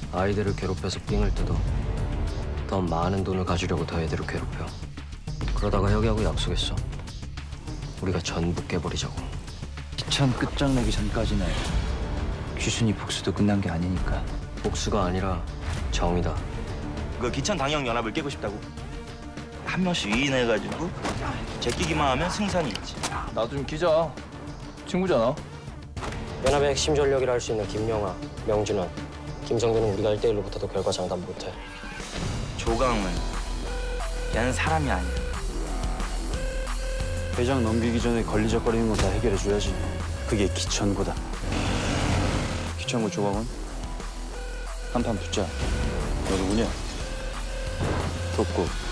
아이들을 괴롭혀서 삥을 뜯어. 더 많은 돈을 가지려고 더 애들을 괴롭혀. 그러다가 혁이하고 약속했어. 우리가 전부 깨버리자고. 기천 끝장내기 전까지는 귀순이 복수도 끝난 게 아니니까. 복수가 아니라 정이다. 그 기천 당형 연합을 깨고 싶다고? 한 명씩 위인해가지고 제끼기만 하면 승산이 있지. 나도 좀 끼자. 친구잖아. 연합의 핵심 전력이라 할 수 있는 김영하, 명진원, 김성대는 우리가 1대1로 붙어도 결과 장담 못해. 조강은 걔는 사람이 아니야. 회장 넘기기 전에 걸리적거리는 건 다 해결해줘야지. 그게 기천고다. 기천고 조광훈? 한판 붙자. 너 누구냐? 덥고